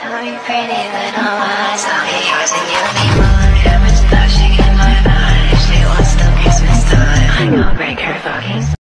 Show me pretty little lies, I'll be yours and you'll be mine.